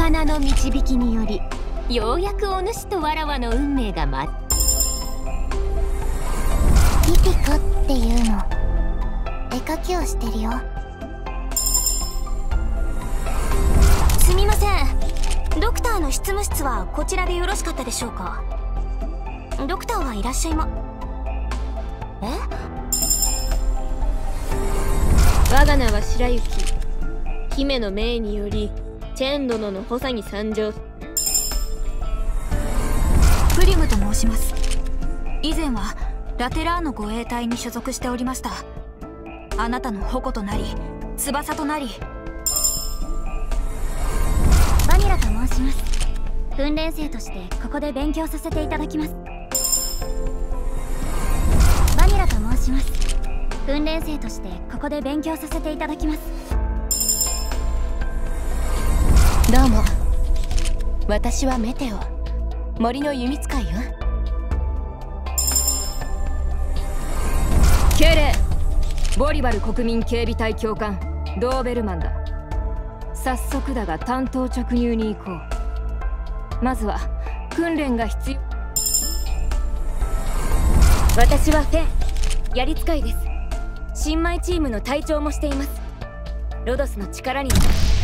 魚の導きによりようやくお主とわらわの運命がピピコっていうの絵描きをしてるよ。 すみません、ドクターの執務室はこちらでよろしかったでしょうか。ドクターはいらっしゃいま。 我が名は白雪。姫の命によりチェン殿の補佐に参上。 プリムと申します。以前はラテラーノ護衛隊に所属しておりました。あなたの矛となり翼となり。 バニラと申します。訓練生としてここで勉強させていただきます。バニラと申します。訓練生としてここで勉強させていただきます。 どうも、私はメテオ、森の弓使いよ。敬礼。ボリバル国民警備隊教官ドーベルマンだ。早速だが単刀直入に行こう。まずは訓練が必要。私はフェン、槍使いです。新米チームの隊長もしています。ロドスの力になる。